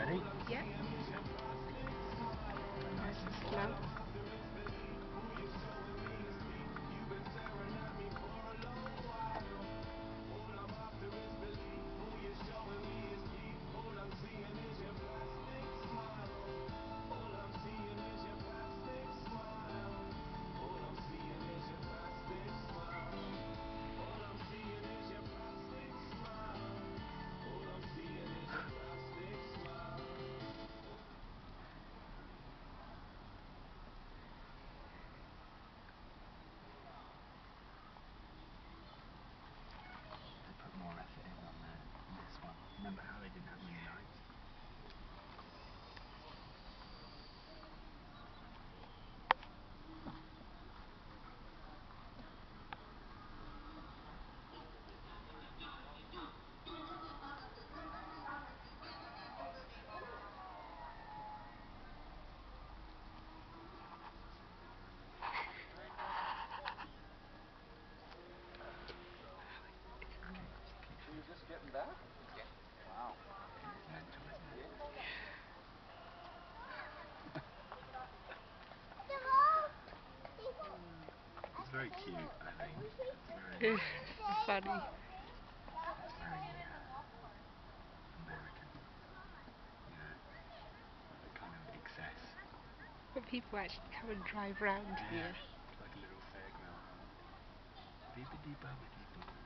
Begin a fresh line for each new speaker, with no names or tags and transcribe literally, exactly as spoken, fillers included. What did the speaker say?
Ready?
Yeah.
Nice and slow.
Slow.
They put more effort in on the, this one. Remember how they didn't have many lights?
So you're just getting back? Yeah. Wow.
It's mental, isn't it? It's very cute, I think. It's very,
Funny.
it's very uh, American. You know, the kind of excess.
When people actually come and drive round
Yeah,
here.
it's like a little fairground. Bibbidi bobbidi boo.